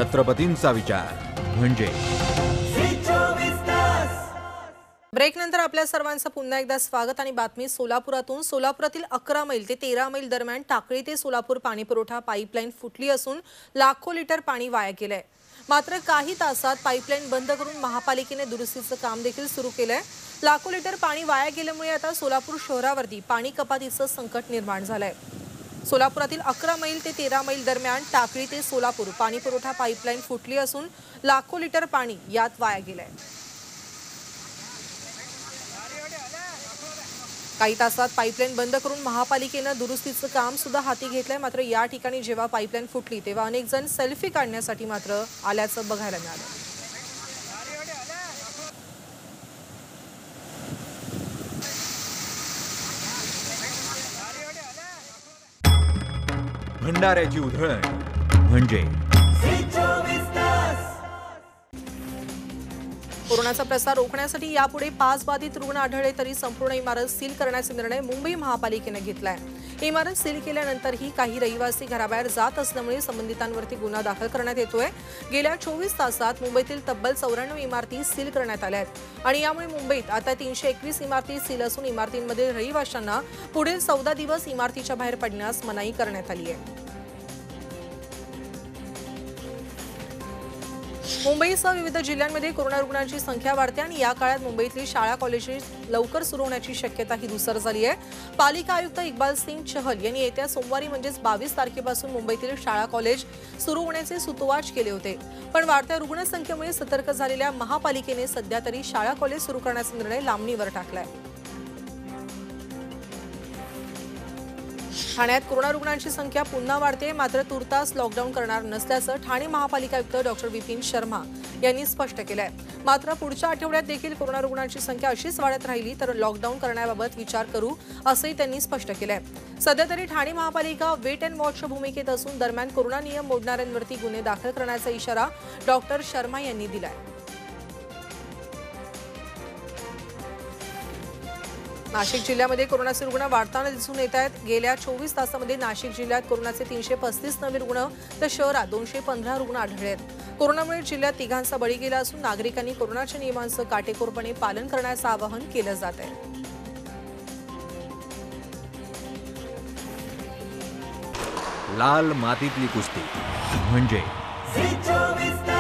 छत्रपतींचा विचार म्हणजे ब्रेक नंतर आपल्या सर्वांचं पुन्हा एकदा स्वागत आणि बातमी सोलापुरातून। सोलापुरातील 11 मैल ते 13 मैल दरम्यान टाकळी ते सोलापूर पाणीपुरवठा पाईपलाईन फुटली असून लाखो लिटर पाणी वाया गेलंय। मात्र काही तासात पाईपलाईन बंद करून महापालिकेने दुरुस्तीचं काम देखील सुरू केलंय। लाखो लिटर पाणी वाया गेल्यामुळे आता सोलापूर शहरावरती पाणी कपातीचं संकट निर्माण झालंय। सोलापुरातील 11 मैल ते 13 मैल दरम्यान टाकळी ते सोलापूर पाणीपुरवठा पाईपलाईन फुटली असून लाखो लिटर पाणी यात वाया गेलंय। काही तासात पाईपलाईन बंद करून महापालिकेने दुरुस्तीचं काम सुद्धा हाती घेतलंय। मात्र या ठिकाणी जेव्हा पाईपलाईन फुटली तेव्हा अनेक जण सेल्फी काढण्यासाठी मात्र आल्याचं बघायला मिळालं। भंडाऱ्याची उधळण म्हणजे कोरोनाचा प्रसार रोखण्यासाठी यापुढे 5 बाधित रुग्ण आढळले तरी संपूर्ण इमारत सील करण्याचा निर्णय मुंबई महापालिकेने घेतलाय। इमारत सील केल्यानंतरही काही रहिवासी घराबाहेर जात असल्यामुळे संबंधितांवरती गुन्हा दाखल करण्यात येतोय। गेल्या 24 तासात मुंबईतील तब्बल 94 इमारती सील करण्यात आल्या आहेत आणि यामुळे मुंबईत आता 321 इमारती सील असून इमारतींमधील रहिवाशांना पुढील 14 दिवस इमारतीच्या बाहेर पडण्यास मनाई करण्यात आली आहे। मुंबईसह विविध जिल्ह्यांमध्ये कोरोना रुग्णांची संख्या वाढते आणि या काळात मुंबईतली शाळा कॉलेजेस लवकर सुरू होण्याची शक्यताही धुसर झाली आहे। पालिका आयुक्त इक्बाल सिंग चहल यांनी येत्या सोमवारी म्हणजेच 22 तारखेपासून मुंबईतील शाळा कॉलेज सुरू होण्याचे सुतोवाच केले होते, पण वाढत्या रुग्णसंख्येमुळे सतर्क झालेल्या महापालिकेने सध्या तरी शाळा कॉलेज सुरू करण्याचा निर्णय लांबणीवर टाकलाय। ठाण्यात कोरोना रुग्णांची संख्या पुन्हा वाढते, मात्र तुर्तास लॉकडाऊन करणार नसल्याचं ठाणे महापालिका आयुक्त डॉक्टर विपिन शर्मा यांनी स्पष्ट केलंय। मात्र पुढच्या आठवड्यात देखील कोरोना रुग्णांची संख्या अशीच वाढत राहिली तर लॉकडाऊन करण्याबाबत विचार करू असंही त्यांनी स्पष्ट केलंय। सध्या तरी ठाणे महापालिका वेट अँड वॉचच्या भूमिकेत असून दरम्यान कोरोना नियम मोडणाऱ्यांवरती गुन्हे दाखल करण्याचा इशारा डॉक्टर शर्मा यांनी दिलाय। नाशिक जिल्ह्यामध्ये कोरोनाचे रुग्ण वाढताना दिसून येत आहेत। गेल्या 24 तासांमध्ये नाशिक जिल्ह्यात कोरोनाचे 335 नवे रुग्ण तर शहरात 215 रुग्ण आढळले आहेत। कोरोनामुळे जिल्ह्यात तिघांचा बळी गेला असून नागरिकांनी कोरोनाच्या नियमांचं काटेकोरपणे पालन करण्याचं आवाहन केलं जात आहे। लाल मातीतली कुस्ती म्हणजे